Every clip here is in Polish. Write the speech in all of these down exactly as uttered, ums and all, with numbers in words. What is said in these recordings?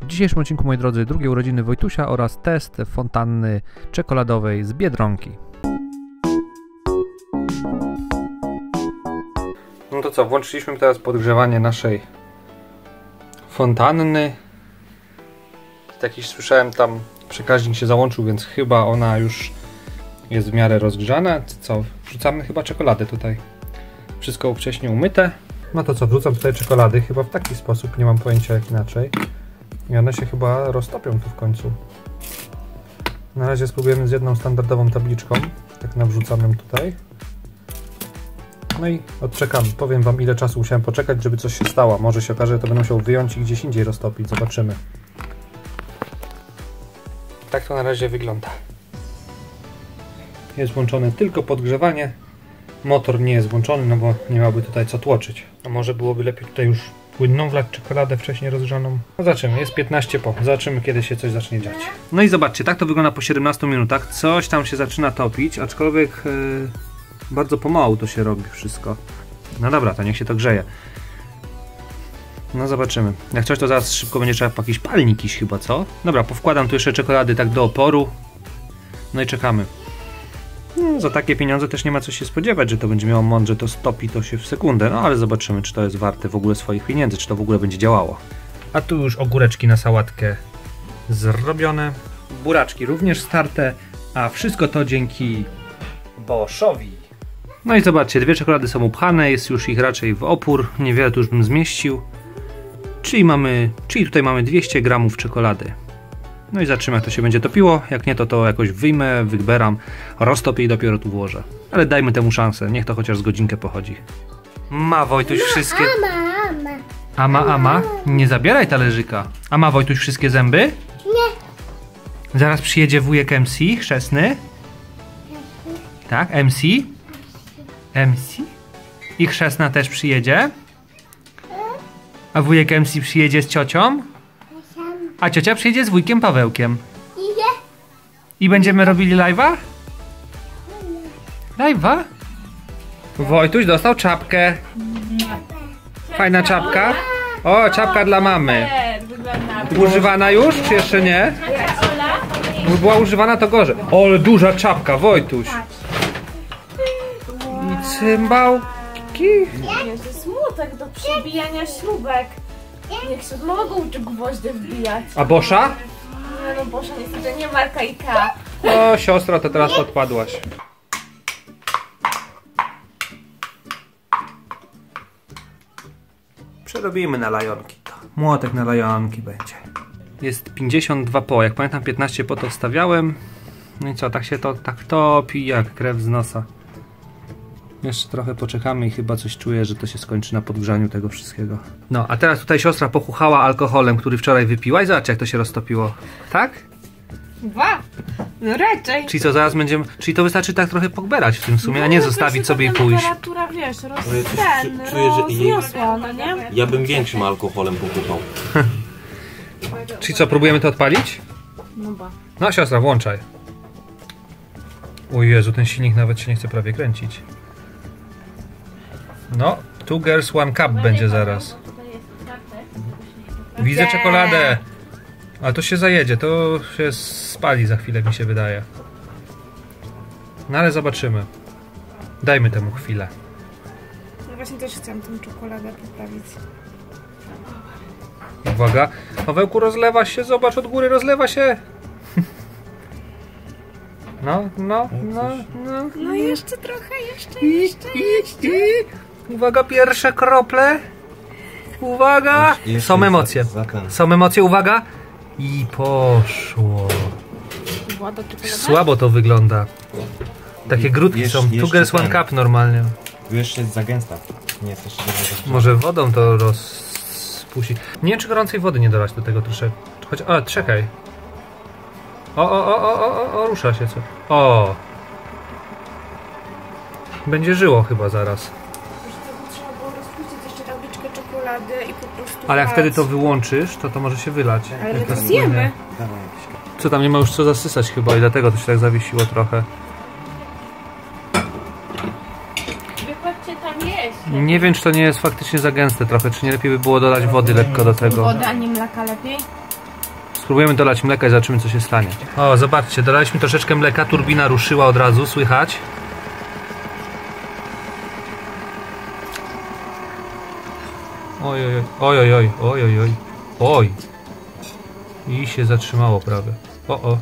W dzisiejszym odcinku, moi drodzy, drugie urodziny Wojtusia oraz test fontanny czekoladowej z Biedronki. No to co, włączyliśmy teraz podgrzewanie naszej fontanny. Jakiś słyszałem, tam przekaźnik się załączył, więc chyba ona już jest w miarę rozgrzana. Co, wrzucamy chyba czekoladę tutaj. Wszystko wcześniej umyte. No to co, wrzucam tutaj czekolady chyba w taki sposób, nie mam pojęcia jak inaczej. I one się chyba roztopią tu w końcu. Na razie spróbujemy z jedną standardową tabliczką. Tak nawrzucam ją tutaj. No i odczekam. Powiem wam, ile czasu musiałem poczekać, żeby coś się stało. Może się okaże, że to będę musiał wyjąć i gdzieś indziej roztopić. Zobaczymy. Tak to na razie wygląda. Jest włączone tylko podgrzewanie. Motor nie jest włączony, no bo nie miałby tutaj co tłoczyć. A może byłoby lepiej tutaj już płynną wlać czekoladę wcześniej rozgrzaną. No zobaczymy, jest piętnaście po. Zobaczymy, kiedy się coś zacznie dziać. No i zobaczcie, tak to wygląda po siedemnastu minutach. Coś tam się zaczyna topić, aczkolwiek yy, bardzo pomału to się robi wszystko. No dobra, to niech się to grzeje. No zobaczymy. Jak coś, to zaraz szybko będzie trzeba jakiś palnik iść chyba, co? Dobra, powkładam tu jeszcze czekolady tak do oporu. No i czekamy. No, za takie pieniądze też nie ma co się spodziewać, że to będzie miało moc, że to stopi to się w sekundę. No ale zobaczymy, czy to jest warte w ogóle swoich pieniędzy, czy to w ogóle będzie działało. A tu już ogóreczki na sałatkę zrobione. Buraczki również starte, a wszystko to dzięki Boschowi. No i zobaczcie, dwie czekolady są upchane, jest już ich raczej w opór, niewiele tu już bym zmieścił. Czyli mamy, czyli tutaj mamy dwieście gramów czekolady. No i zobaczymy, jak to się będzie topiło. Jak nie, to to jakoś wyjmę, wyberam, roztopię i dopiero tu włożę. Ale dajmy temu szansę, niech to chociaż z godzinkę pochodzi. Ma Wojtuś wszystkie... Ama, ama. Ama, ama? Nie zabieraj talerzyka. A ma Wojtuś wszystkie zęby? Nie. Zaraz przyjedzie wujek M C, chrzestny. Tak, M C? M C? I chrzestna też przyjedzie. A wujek M C przyjedzie z ciocią. A ciocia przyjedzie z wujkiem Pawełkiem. Idzie. I będziemy robili live'a? Live'a? Wojtuś dostał czapkę. Fajna czapka. O, czapka dla mamy. Używana już, czy jeszcze nie? By była używana, to gorzej. O, ale duża czapka, Wojtuś. I cymbałki. Jest smutek do przebijania śrubek. Niech się od małego uczy gwoździe wbijać. A Boscha? Nie no, Boscha niestety nie marka Ikea. O, siostra, to teraz odpadłaś. Przerobimy na lajonki to. Młotek na lajonki będzie. Jest pięćdziesiąt dwa po. Jak pamiętam, piętnaście po to wstawiałem. No i co, tak się to tak topi jak krew z nosa. Jeszcze trochę poczekamy i chyba coś czuję, że to się skończy na podgrzaniu tego wszystkiego. No, a teraz tutaj siostra pochuchała alkoholem, który wczoraj wypiła i zobacz, jak to się roztopiło. Tak? Dwa. No raczej. Czyli co, zaraz będziemy... Czyli to wystarczy tak trochę pogberać w tym sumie, no, a nie no, zostawić sobie i pójść. Temperatura, wiesz, roz... Ale ja ten, czu- czuję, że i- rozniosła, no nie? Ja bym większym alkoholem pokuchał. Czyli co, próbujemy to odpalić? No ba. No siostra, włączaj. O Jezu, ten silnik nawet się nie chce prawie kręcić. No, two girls, one cup będzie zaraz. Widzę czekoladę. Ale to się zajedzie, to się spali za chwilę, mi się wydaje. No ale zobaczymy. Dajmy temu chwilę. No właśnie też chciałam tę czekoladę poprawić. Uwaga, Pawełku, rozlewa się, zobacz, od góry rozlewa się. No, no, no, no. No jeszcze trochę, jeszcze, jeszcze, jeszcze. Uwaga, pierwsze krople. Uwaga. Jeszcze Są emocje. zakręt. Są emocje, uwaga. I poszło. Włada czekolada? Słabo to wygląda. Takie grudki Jeszcze- są. Two jeszcze girls, one ten. cup normalnie. Tu jeszcze jest za gęsta. Nie jest jeszcze za Może wodą to rozpuści. Nie wiem, czy gorącej wody nie dolać do tego troszeczkę. Choć, a, czekaj. O, o, o, o, o, o, o, rusza się co. O. Będzie żyło chyba zaraz. Trzeba było rozpuścić jeszcze tabliczkę czekolady i po prostu Ale jak wlać. wtedy to wyłączysz, to to może się wylać. Ale Jak my to to zjemy. spłynie. Dawaj jakiś. Co tam, nie ma już co zasysać chyba i dlatego to się tak zawiesiło trochę. Wychodźcie tam jeść. Nie wiem, czy to nie jest faktycznie za gęste trochę, czy nie lepiej by było dodać wody lekko do tego. Woda, a nie mleka lepiej? Spróbujemy dolać mleka i zobaczymy, co się stanie. O, zobaczcie, dolaliśmy troszeczkę mleka, turbina ruszyła od razu, słychać. Oj, oj, oj, oj, oj, oj, oj, oj, oj. I się zatrzymało prawie. O, o.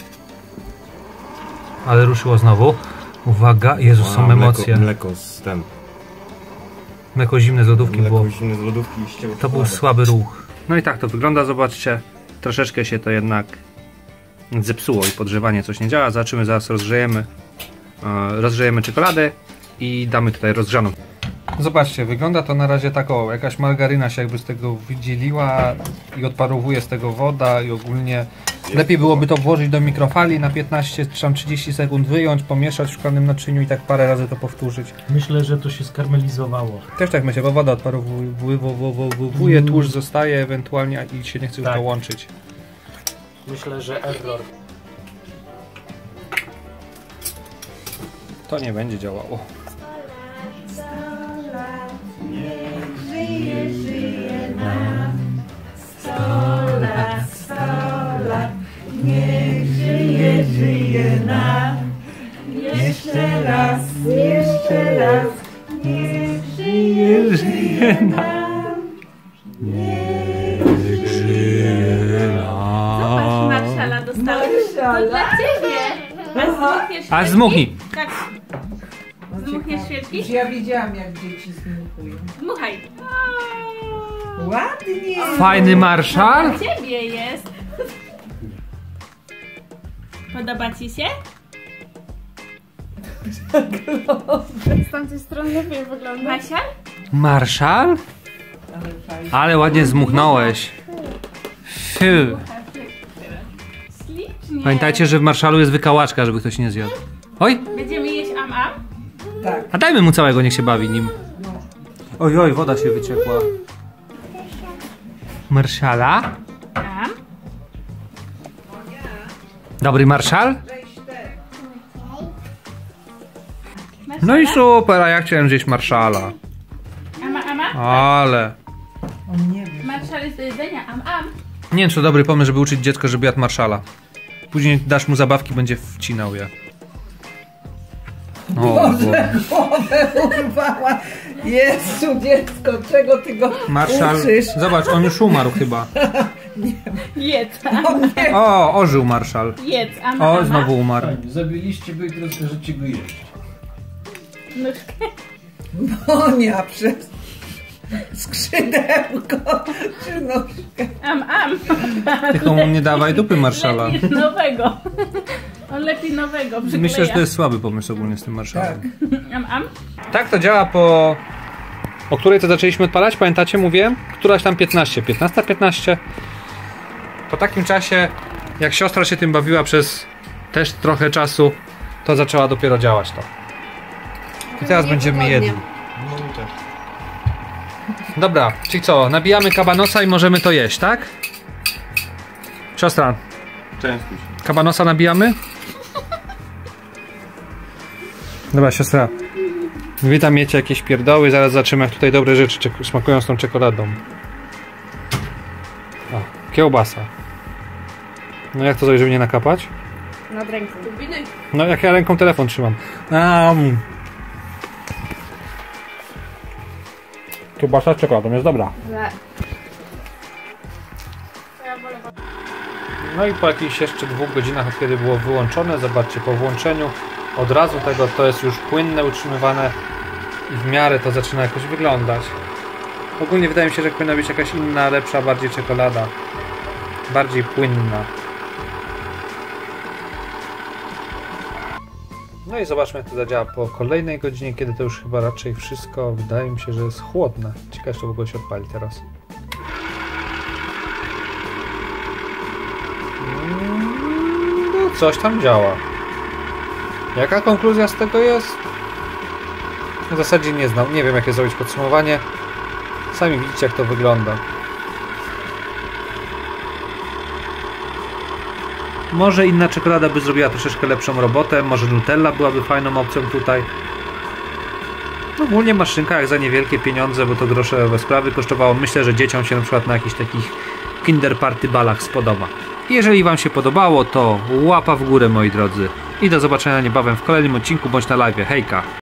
Ale ruszyło znowu. Uwaga, Jezus, są A, emocje. Mleko, mleko z ten. Mleko zimne z lodówki Mleko było. zimne z lodówki i ścięło. To był słaby ruch. No i tak to wygląda, zobaczcie. Troszeczkę się to jednak zepsuło i podgrzewanie coś nie działa. Zobaczymy, zaraz rozgrzejemy. Yy, rozgrzejemy czekoladę i damy tutaj rozgrzaną. Zobaczcie, wygląda to na razie tak, o, jakaś margaryna się jakby z tego wydzieliła i odparowuje z tego woda i ogólnie lepiej byłoby to włożyć do mikrofali na piętnaście czy tam trzydzieści sekund, wyjąć, pomieszać w szklanym naczyniu i tak parę razy to powtórzyć. Myślę, że to się skarmelizowało. Też tak myślę, bo woda odparowuje, tłuszcz zostaje ewentualnie i się nie chce już Tak. to łączyć. Myślę, że error. To nie będzie działało. Jeszcze raz, jeszcze raz, niech żyje, żyje nam. Niech żyje nam. Marszala dostałeś. To dla ciebie. A zmuchniesz A zmuchnij. Tak. Zmuchniesz świeczki? Już ja widziałam, jak dzieci zmuchują. Dmuchaj. Ładnie! Fajny marszal? Dla ciebie jest. Podoba ci się? Z tamtej strony lepiej wygląda. Marszal? Marszal? Ale fajnie. Ale ładnie zmuchnąłeś. Fiu. Ślicznie. Pamiętajcie, że w marszalu jest wykałaczka, żeby ktoś nie zjadł. Oj, Będziemy jeść am-am? Tak. a dajmy mu całego, niech się bawi nim. Oj, oj, woda się wyciekła. Marszala? Am? Dobry marszal? No i super, a ja chciałem zjeść marszala. Ama, ama? Ale... On nie wie. Marszal jest do jedzenia. Am-am. Nie wiem, czy to dobry pomysł, żeby uczyć dziecko, żeby jadł marszala. Później dasz mu zabawki, będzie wcinał je. O, Boże. Głowę urwała! Jezu, dziecko, czego ty go Marszal, uczysz? zobacz, on już umarł chyba. Jedz. O, ożył marszal. Jedz. Ama, O, ama. znowu umarł. Zabiliście go i teraz każecie go jeść. Nóżkę. Monia przez skrzydełko czy nóżkę. Am-am. Tylko mu nie dawaj dupy marszala. Lepiej nowego. On lepiej nowego przykleja. Myślę, że to jest słaby pomysł ogólnie z tym marszalem. Am-am. Tak to działa po... O której to zaczęliśmy odpalać? Pamiętacie, mówiłem? Któraś tam piętnaście. piętnasta piętnaście. Po takim czasie, jak siostra się tym bawiła przez też trochę czasu, to zaczęła dopiero działać to. I teraz będziemy jedli. Dobra, czyli co? Nabijamy kabanosa i możemy to jeść, tak? Siostra, Częstuj się. kabanosa nabijamy? Dobra, siostra. Wy tam miecie jakieś pierdoły, zaraz zobaczymy, jak tutaj dobre rzeczy czek- smakują z tą czekoladą. O, kiełbasa. No jak to zrobić, żeby nie nakapać? Nad ręką. No jak ja ręką telefon trzymam. Um. Kiełbasa z czekoladą jest dobra. No i po jakichś jeszcze dwóch godzinach, od kiedy było wyłączone, zobaczcie, po włączeniu od razu tego to jest już płynne, utrzymywane i w miarę to zaczyna jakoś wyglądać. Ogólnie wydaje mi się, że powinna być jakaś inna, lepsza, bardziej czekolada. Bardziej płynna. No i zobaczmy, jak to zadziała po kolejnej godzinie, kiedy to już chyba raczej wszystko wydaje mi się, że jest chłodne. Ciekawe, czy to w ogóle się odpali teraz. No, coś tam działa. Jaka konkluzja z tego jest? W zasadzie nie znam, nie wiem, jakie zrobić podsumowanie. Sami widzicie, jak to wygląda. Może inna czekolada by zrobiła troszeczkę lepszą robotę, może Nutella byłaby fajną opcją tutaj. No, ogólnie maszynka jak za niewielkie pieniądze, bo to groszowe sprawy kosztowało. Myślę, że dzieciom się na przykład na jakichś takich Kinder Party balach spodoba. Jeżeli Wam się podobało, to łapa w górę, moi drodzy. I do zobaczenia niebawem w kolejnym odcinku bądź na live. Hejka!